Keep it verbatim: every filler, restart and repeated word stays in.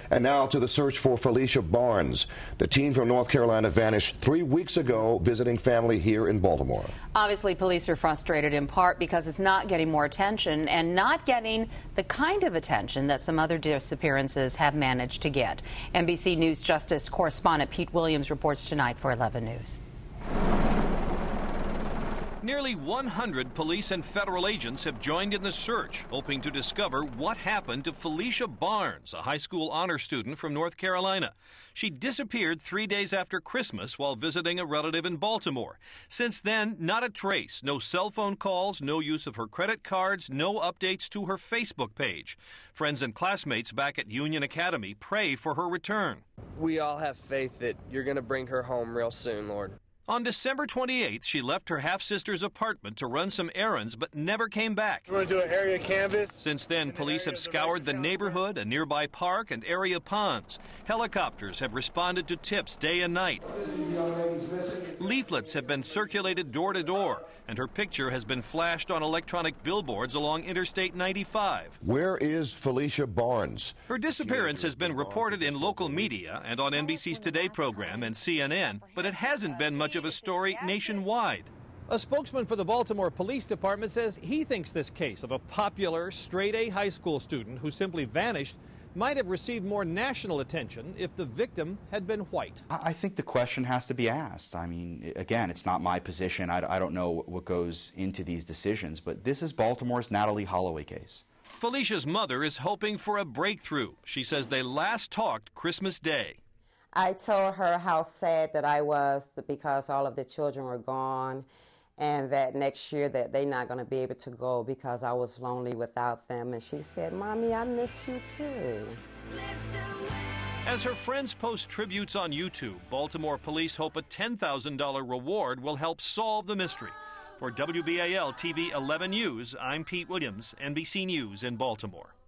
And now to the search for Phylicia Barnes. The teen from North Carolina vanished three weeks ago visiting family here in Baltimore. Obviously, police are frustrated in part because it's not getting more attention and not getting the kind of attention that some other disappearances have managed to get. N B C News Justice correspondent Pete Williams reports tonight for eleven News. Nearly one hundred police and federal agents have joined in the search, hoping to discover what happened to Phylicia Barnes, a high school honor student from North Carolina. She disappeared three days after Christmas while visiting a relative in Baltimore. Since then, not a trace, no cell phone calls, no use of her credit cards, no updates to her Facebook page. Friends and classmates back at Union Academy pray for her return. We all have faith that you're going to bring her home real soon, Lord. On December twenty-eighth, she left her half-sister's apartment to run some errands, but never came back. We're going to do an area canvas. Since then, police have scoured the neighborhood, a nearby park, and area ponds. Helicopters have responded to tips day and night. Leaflets have been circulated door to door, and her picture has been flashed on electronic billboards along Interstate ninety-five. Where is Phylicia Barnes? Her disappearance has been reported in local media and on N B C's Today program and C N N, but it hasn't been much of a story nationwide. A spokesman for the Baltimore Police Department says he thinks this case of a popular straight-A high school student who simply vanished might have received more national attention if the victim had been white. I think the question has to be asked. I mean, again, it's not my position. I, I don't know what goes into these decisions, but this is Baltimore's Natalie Holloway case. Phyllicia's mother is hoping for a breakthrough. She says they last talked Christmas Day. I told her how sad that I was because all of the children were gone, and that next year that they're not going to be able to go because I was lonely without them. And she said, "Mommy, I miss you too." As her friends post tributes on YouTube, Baltimore police hope a ten thousand dollar reward will help solve the mystery. For W B A L T V eleven News, I'm Pete Williams, N B C News in Baltimore.